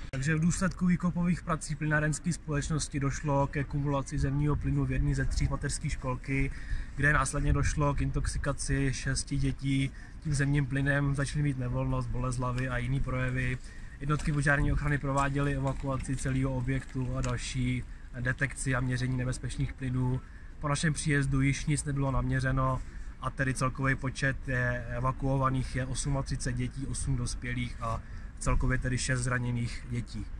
Takže v důsledku výkopových prací plynárenské společnosti došlo ke kumulaci zemního plynu v jedné ze 3 mateřských školky, kde následně došlo k intoxikaci 6 dětí. Tím zemním plynem začaly mít nevolnost, bolest hlavy a jiné projevy. Jednotky požární ochrany prováděly evakuaci celého objektu a další detekci a měření nebezpečných plynů. Po našem příjezdu již nic nebylo naměřeno a tedy celkový počet evakuovaných je 38 dětí, 8 dospělých a celkově tedy 6 zraněných dětí.